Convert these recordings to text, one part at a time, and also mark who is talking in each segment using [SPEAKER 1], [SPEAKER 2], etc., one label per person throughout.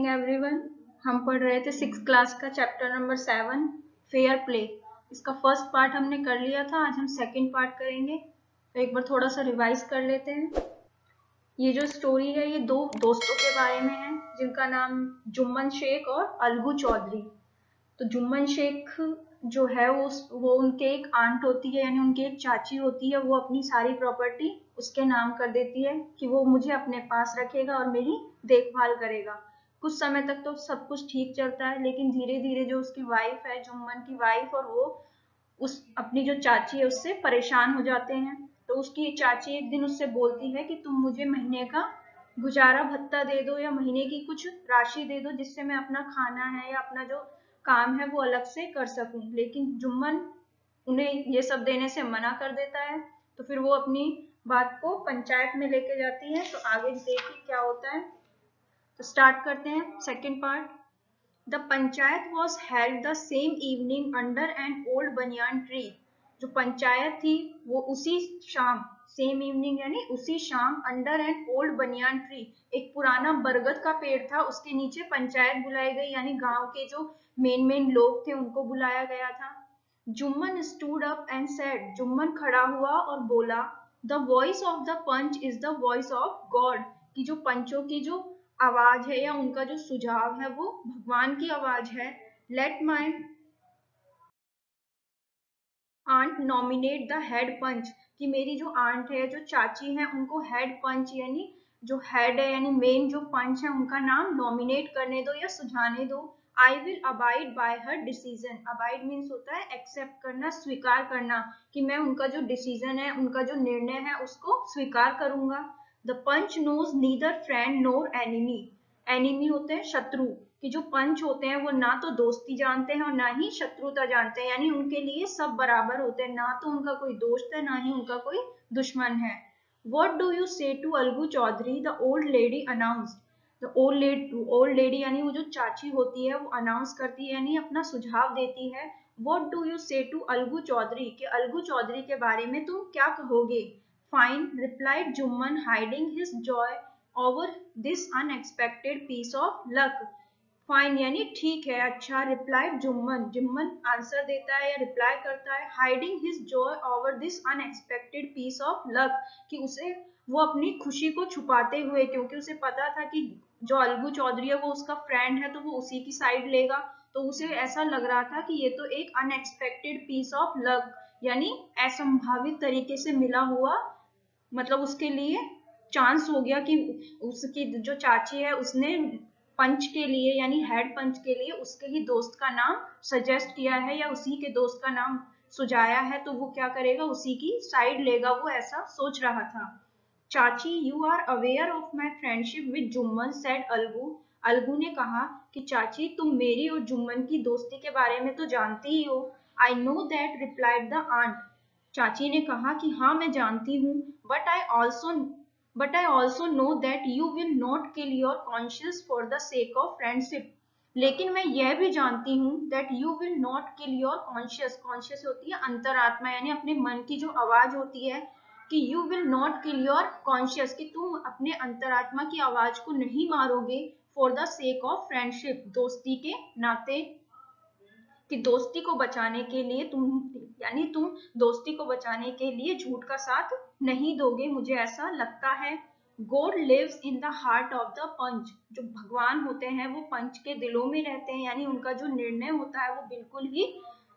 [SPEAKER 1] Morning everyone. हम पढ़ रहे थे 6th क्लास का चैप्टर नंबर 7 फेयर प्ले। इसका फर्स्ट पार्ट हमने कर लिया था, आज हम सेकंड पार्ट करेंगे। तो एक बार थोड़ा सा रिवाइज कर लेते हैं। ये जो स्टोरी है ये दो दोस्तों के बारे में है जिनका नाम जुम्मन शेख और अलगू चौधरी। तो जुम्मन शेख जो है वो उनके एक आंट होती है, यानी उनकी एक चाची होती है। वो अपनी सारी प्रॉपर्टी उसके नाम कर देती है कि वो मुझे अपने पास रखेगा और मेरी देखभाल करेगा। कुछ समय तक तो सब कुछ ठीक चलता है, लेकिन धीरे धीरे जो उसकी वाइफ है, जुम्मन की वाइफ, और वो उस अपनी जो चाची है उससे परेशान हो जाते हैं। तो उसकी चाची एक दिन उससे बोलती है कि तुम मुझे महीने का गुजारा भत्ता दे दो या महीने की कुछ राशि दे दो, जिससे मैं अपना खाना है या अपना जो काम है वो अलग से कर सकूं। लेकिन जुम्मन उन्हें ये सब देने से मना कर देता है। तो फिर वो अपनी बात को पंचायत में लेके जाती है। तो आगे देखिए क्या होता है। तो स्टार्ट करते हैं second part. The panchayat was held the same evening under an old banyan tree. जो पंचायत थी वो उसी शाम, सेम इवनिंग यानी उसी शाम, under an old banyan tree, एक पुराना बरगद का पेड़ था, उसके नीचे पंचायत बुलाई गई, यानी गांव के जो मेन लोग थे उनको बुलाया गया था। Jumman stood up and said, Jumman खड़ा हुआ और बोला, the voice of the panch is the voice of God, कि जो पंचों की जो आवाज है या उनका जो सुझाव है वो भगवान की आवाज है। Let my aunt nominate the head panch, कि मेरी जो आंट है, जो चाची है, उनको हेड पंच यानी जो हेड है यानी मेन जो पंच है उनका नाम नॉमिनेट करने दो या सुझाने दो। I will abide by her decision. Abide means होता है एक्सेप्ट करना, स्वीकार करना, कि मैं उनका जो डिसीजन है, उनका जो निर्णय है उसको स्वीकार करूंगा। The panch knows neither friend nor enemy. Enemy होते हैं शत्रु, कि जो पंच होते हैं वो ना तो दोस्ती जानते हैं और ना ही शत्रुता जानते हैं, यानी उनके लिए सब बराबर होते हैं, ना तो उनका कोई दोस्त है ना ही उनका कोई दुश्मन है। What do you say to Algu Chaudhary? The old lady announced. The old lady यानी वो जो चाची होती है वो अनाउंस करती है, यानी अपना सुझाव देती है। What do you say to Algu Chaudhary? कि अलगू चौधरी के बारे में तुम क्या कहोगे? Fine, replied Jumman, hiding his joy over this unexpected piece of luck. Fine यानी ठीक है, अच्छा। रिप्लाइड जुम्मन, जुम्मन आंसर देता है या रिप्लाई करता है। Hiding his joy over this unexpected piece of luck, कि उसे वो अपनी खुशी को छुपाते हुए, क्योंकि उसे पता था कि जो अलगू चौधरी है वो उसका फ्रेंड है तो वो उसी की साइड लेगा। तो उसे ऐसा लग रहा था कि ये तो एक अनएक्सपेक्टेड पीस ऑफ लक, यानी असंभावित तरीके से मिला हुआ, मतलब उसके लिए चांस हो गया कि उसकी जो चाची है उसने पंच के लिए यानी हेड पंच के लिए उसके ही दोस्त का नाम सजेस्ट किया है या उसी के दोस्त का नाम सुझाया है, तो वो क्या करेगा, उसी की साइड लेगा, वो ऐसा सोच रहा था। Chachi, you are aware of my friendship with Jumman, said Algu. Algu ने कहा कि चाची तुम मेरी और जुम्मन की दोस्ती के बारे में तो जानती ही हो। I know that, replied the aunt. चाची ने कहा कि हाँ मैं जानती हूँ, but I also know that you will not kill your conscience for the sake of friendship. लेकिन मैं यह भी जानती हूँ that you will not kill your conscience. conscience होती है अंतरात्मा, यानी अपने मन की जो आवाज होती है, कि you will not kill your conscience, कि तुम अपने अंतरात्मा की आवाज को नहीं मारोगे for the sake of friendship, दोस्ती के नाते, कि दोस्ती को बचाने के लिए तुम दोस्ती को बचाने के लिए झूठ का साथ नहीं दोगे, मुझे ऐसा लगता है। God lives in the heart of the panch. जो भगवान होते हैं वो पंच के दिलों में रहते हैं, यानी उनका जो निर्णय होता है वो बिल्कुल ही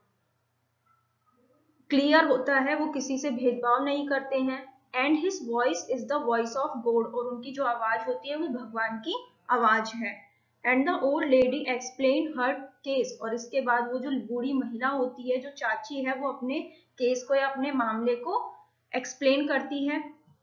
[SPEAKER 1] क्लियर होता है, वो किसी से भेदभाव नहीं करते हैं। And his voice is the voice of God, और उनकी जो आवाज होती है वो भगवान की आवाज है। And the old lady explain her case, और इसके बाद वो जो बूढ़ी महिला होती है, जो चाची है, वो अपने केस को या अपने मामले को एक्सप्लेन करती है।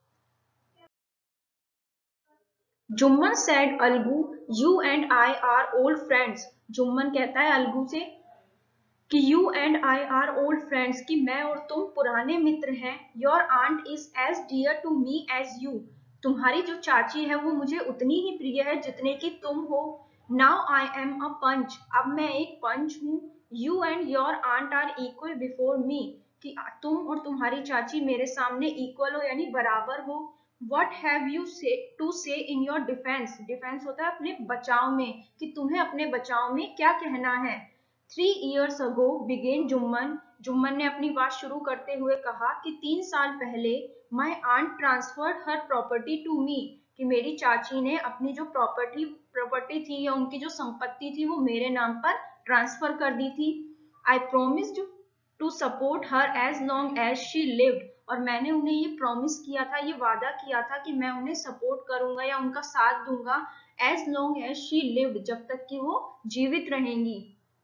[SPEAKER 1] Jumman said Algu, you and I are old friends. Jumman कहता है अलगू से कि you and I are old friends, कि मैं और तुम पुराने मित्र हैं। Your aunt is as dear to me as you, तुम्हारी जो चाची है वो मुझे उतनी ही प्रिय है जितने की तुम हो। नाउ आई एम अ पंच, अब मैं एक पंच हूँ। You and your aunt are equal before me, कि तुम और तुम्हारी चाची मेरे सामने इक्वल हो यानी बराबर हो। What have you to say in your defense? Defence होता है अपने बचाव में, कि तुम्हें अपने बचाव में क्या कहना है. 3 years ago began Jumman. Jumman ने अपनी बात शुरू करते हुए कहा कि 3 साल पहले my aunt transferred her property to me, कि मेरी चाची ने अपनी जो प्रॉपर्टी थी या उनकी जो संपत्ति थी वो मेरे नाम पर ट्रांसफर कर दी थी. I promised to support her as long as she lived, और मैंने उन्हें ये प्रॉमिस किया था, ये वादा किया था कि मैं उन्हें सपोर्ट करूंगा या उनका साथ दूंगा as long as she lived, जब तक कि वो जीवित रहेंगी.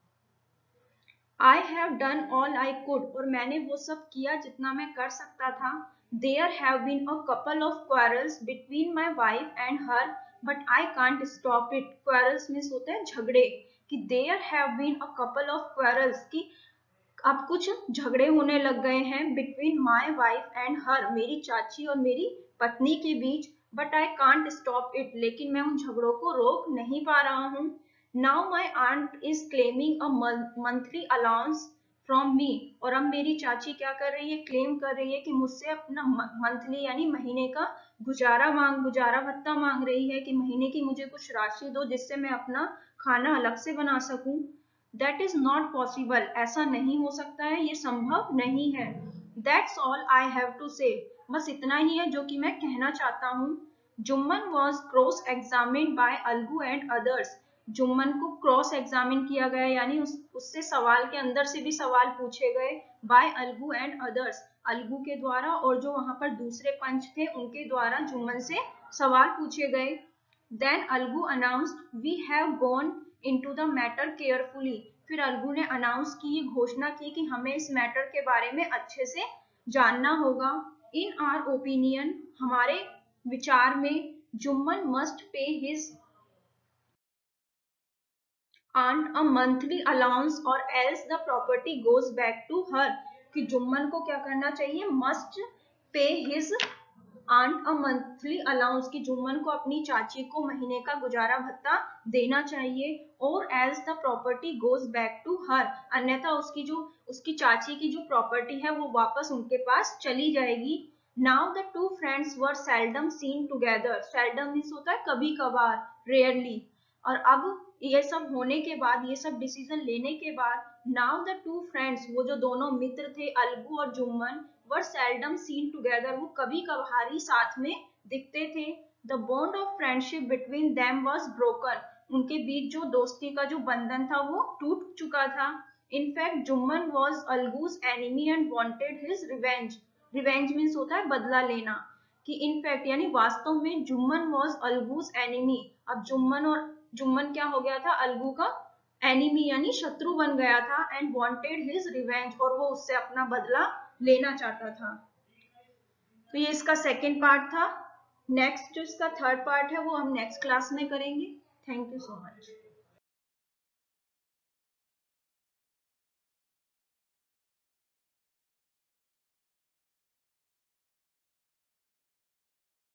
[SPEAKER 1] I have done all I could, और मैंने वो सब किया जितना मैं कर सकता था. There have been a couple of quarrels between my wife and her, but I can't stop it. Quarrels means होते हैं झगड़े, कि there have been a couple of quarrels, कि अब कुछ झगड़े होने लग गए हैं between my wife and her, मेरी चाची और मेरी पत्नी के बीच. But I can't stop it, लेकिन मैं उन झगड़ों को रोक नहीं पा रहा हूँ. Now my aunt is claiming a monthly allowance from me, और अब मेरी चाची क्या कर रही है, क्लेम कर रही है कि मुझसे अपना मंथली यानी महीने का गुजारा भत्ता मांग रही है, कि महीने की मुझे कुछ राशि दो जिससे मैं अपना खाना अलग से बना सकूं. That is not possible, ऐसा नहीं हो सकता है, ये संभव नहीं है. That's all I have to say, बस इतना ही है जो कि मैं कहना चाहता हूँ. Jumman was cross examined by Algu and others. Jumman को क्रॉस एग्जामिन किया गया, यानी उससे सवाल के अंदर से भी सवाल पूछे गए. By Algu and others, Algu के द्वारा और जो वहां पर दूसरे पंच थे उनके द्वारा जुम्मन से सवाल पूछे गए. Then Algu announced, we have gone into the matter carefully. फिर अलगू ने अनाउंस की, ये घोषणा की कि हमें इस मैटर के बारे में अच्छे से जानना होगा. इन आवर ओपिनियन, हमारे विचार में, Jumman must pay his aunt a monthly allowance or else the property goes back to her, कि जुम्मन को क्या करना चाहिए, must pay his aunt a monthly allowance, कि जुम्मन को अपनी चाची को महीने का गुजारा भत्ता देना चाहिए. और else the property goes back to her, अन्यथा उसकी चाची की जो प्रॉपर्टी है वो वापस उनके पास चली जाएगी. Now the two friends were seldom seen together. seldom means होता है कभी कभार, rarely. और अब ये सब होने के बाद, ये सब डिसीजन लेने के बाद, नाउ द टू फ्रेंड्स, वो जो दोनों मित्र थे अलगू और Jumman, were seldom seen together, वो कभी कभार ही साथ में दिखते थे. The bond of friendship between them was broken, उनके बीच जो दोस्ती का जो बंधन था वो टूट चुका था. In fact Jumman was Algu's enemy and wanted his revenge. Revenge means होता है बदला लेना, कि इनफैक्ट यानी वास्तव में जुम्मन वाज अलगूज एनिमी. अब जुम्मन क्या हो गया था, अलगू का एनिमी यानी शत्रु बन गया था. एंड वांटेड हिज रिवेंज, और वो उससे अपना बदला लेना चाहता था. तो ये इसका सेकेंड पार्ट था. नेक्स्ट जो इसका थर्ड पार्ट है वो हम नेक्स्ट क्लास में करेंगे. Thank you so much.